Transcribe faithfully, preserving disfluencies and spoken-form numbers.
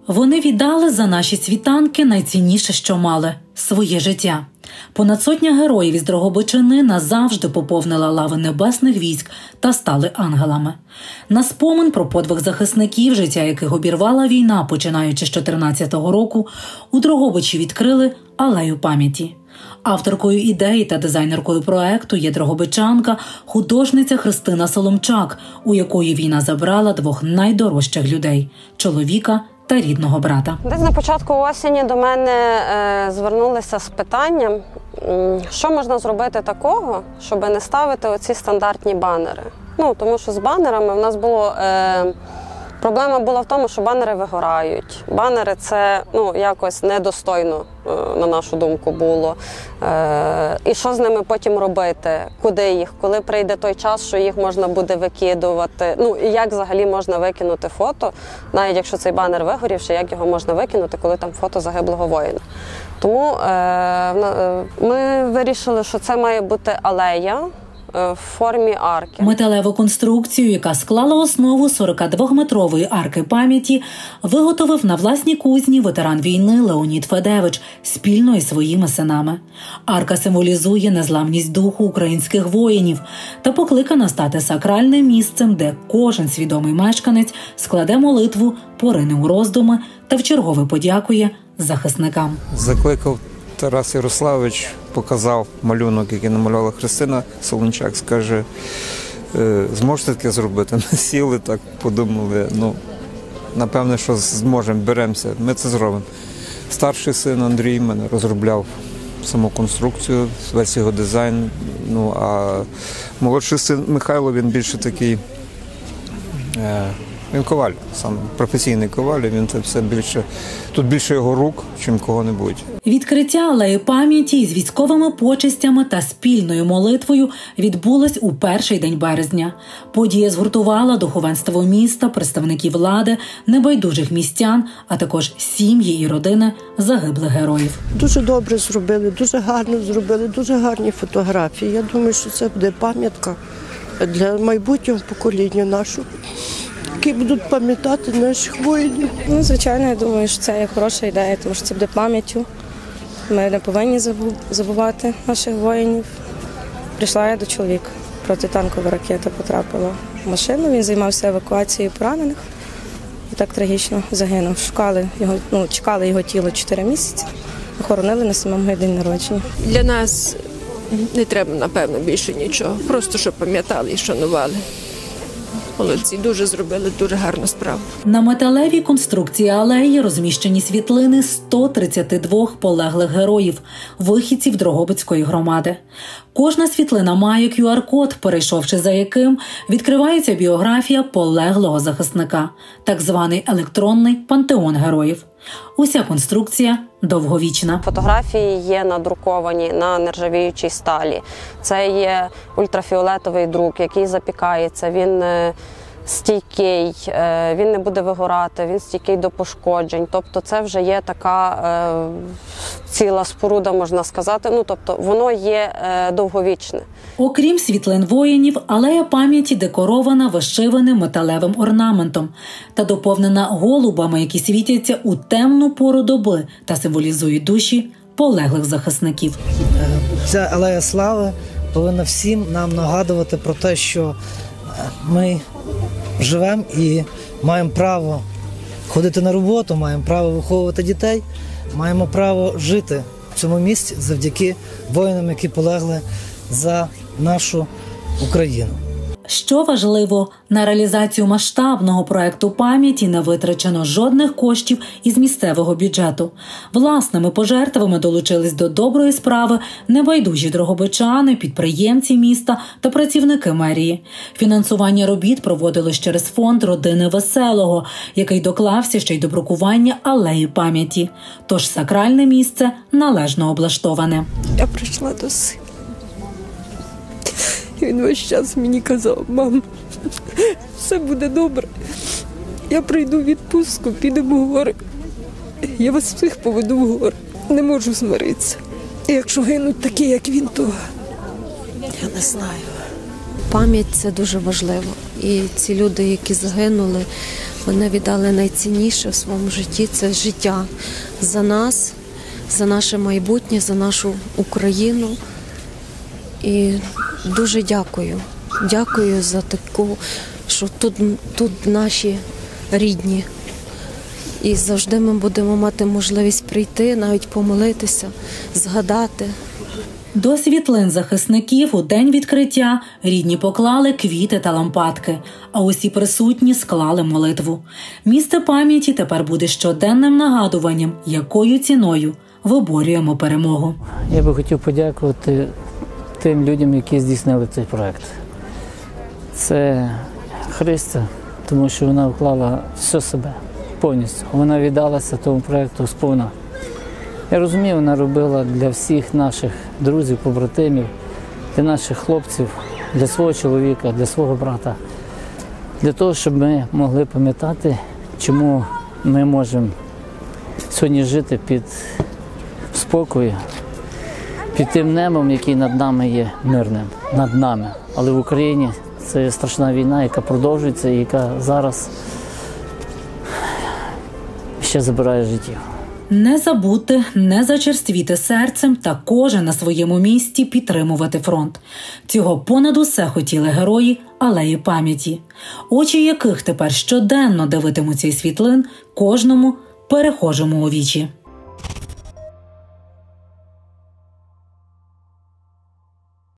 Вони віддали за наші світанки найцінніше, що мали – своє життя. Понад сотня героїв із Дрогобичини назавжди поповнила лави небесних військ та стали ангелами. На спомин про подвиг захисників, життя яких обірвала війна, починаючи з чотирнадцятого року, у Дрогобичі відкрили алею пам'яті. Авторкою ідеї та дизайнеркою проекту є дрогобичанка, художниця Христина Соломчак, у якої війна забрала двох найдорожчих людей – чоловіка та рідного брата. Десь на початку осені до мене е, звернулися з питанням, що можна зробити такого, щоб не ставити оці стандартні банери. Ну, тому що з банерами в нас було... Е, Проблема була в тому, що банери вигорають. Банери – це ну, якось недостойно, на нашу думку, було. Е, і що з ними потім робити? Куди їх? Коли прийде той час, що їх можна буде викидувати? Ну, і як взагалі можна викинути фото, навіть якщо цей банер вигорівши, як його можна викинути, коли там фото загиблого воїна? Тому е, ми вирішили, що це має бути алея в формі арки. Металеву конструкцію, яка склала основу сорокадвометрової арки пам'яті, виготовив на власній кузні ветеран війни Леонід Федевич спільно із своїми синами. Арка символізує незламність духу українських воїнів та покликана стати сакральним місцем, де кожен свідомий мешканець складе молитву, порине у роздуми та вчергове подякує захисникам. Закликав Тарас Ярославович, показав малюнок, який намалювала Христина Соломчак, скаже, зможете таке зробити? Ми сіли, так подумали, ну, напевне, що зможемо, беремося, ми це зробимо. Старший син Андрій мене розробляв саму конструкцію, весь його дизайн, ну, а молодший син Михайло, він більше такий, е, він коваль, сам професійний коваль, він це все більше, тут більше його рук, чим кого-небудь. Відкриття алеї пам'яті із військовими почестями та спільною молитвою відбулось у перший день березня. Подія згуртувала духовенство міста, представників влади, небайдужих містян, а також сім'ї і родини загиблих героїв. Дуже добре зробили, дуже гарно зробили, дуже гарні фотографії. Я думаю, що це буде пам'ятка для майбутнього покоління нашого, які будуть пам'ятати наших воїнів. Ну, звичайно, я думаю, що це є хороша ідея, тому що це буде пам'яттю. Ми не повинні забувати наших воїнів. Прийшла я до чоловіка, протитанкова ракета потрапила в машину, він займався евакуацією поранених і так трагічно загинув. Шукали його, ну, чекали його тіло чотири місяці, охоронили на самому день народження. Для нас не треба, напевно, більше нічого, просто щоб пам'ятали і шанували. Молодці, дуже зробили, дуже гарну справу. На металевій конструкції алеї розміщені світлини сто тридцяти двох полеглих героїв, вихідців Дрогобицької громади. Кожна світлина має кю ар код, перейшовши за яким відкривається біографія полеглого захисника, так званий електронний пантеон героїв. Уся конструкція довговічна. Фотографії є надруковані на нержавіючій сталі. Це є ультрафіолетовий друк, який запікається. Він стійкий, він не буде вигорати, він стійкий до пошкоджень. Тобто це вже є така е, ціла споруда, можна сказати. Ну, тобто воно є е, довговічне. Окрім світлин воїнів, алея пам'яті декорована вишиваним металевим орнаментом та доповнена голубами, які світяться у темну пору доби та символізують душі полеглих захисників. Ця алея слави повинна всім нам нагадувати про те, що ми живемо і маємо право ходити на роботу, маємо право виховувати дітей, маємо право жити в цьому місці завдяки воїнам, які полегли за нашу Україну. Що важливо, на реалізацію масштабного проекту пам'яті не витрачено жодних коштів із місцевого бюджету. Власними пожертвами долучились до доброї справи небайдужі дрогобичани, підприємці міста та працівники мерії. Фінансування робіт проводилось через фонд родини Веселого, який доклався ще й до брукування алеї пам'яті. Тож сакральне місце належно облаштоване. Я прийшла до сина. Він весь час мені казав: мам, все буде добре. Я прийду в відпустку, підемо в гори. Я вас всіх поведу в гори. Не можу змиритися. І якщо гинуть такі, як він, то я не знаю. Пам'ять – це дуже важливо. І ці люди, які загинули, вони віддали найцінніше в своєму житті – це життя за нас, за наше майбутнє, за нашу Україну. І дуже дякую. Дякую за таку, що тут, тут наші рідні. І завжди ми будемо мати можливість прийти, навіть помолитися, згадати. До світлин захисників у день відкриття рідні поклали квіти та лампадки, а усі присутні склали молитву. Місце пам'яті тепер буде щоденним нагадуванням, якою ціною виборюємо перемогу. Я би хотів подякувати тим людям, які здійснили цей проект. Це Христя, тому що вона вклала все себе повністю. Вона віддалася тому проекту сповна. Я розумію, вона робила для всіх наших друзів, побратимів, для наших хлопців, для свого чоловіка, для свого брата. Для того, щоб ми могли пам'ятати, чому ми можемо сьогодні жити під спокою, під тим небом, який над нами є мирним, над нами. Але в Україні це страшна війна, яка продовжується і яка зараз ще забирає життів. Не забути, не зачерствіти серцем та кожен на своєму місці підтримувати фронт. Цього понад усе хотіли герої Алеї пам'яті, очі яких тепер щоденно дивитимуться із світлин кожному перехожому у вічі.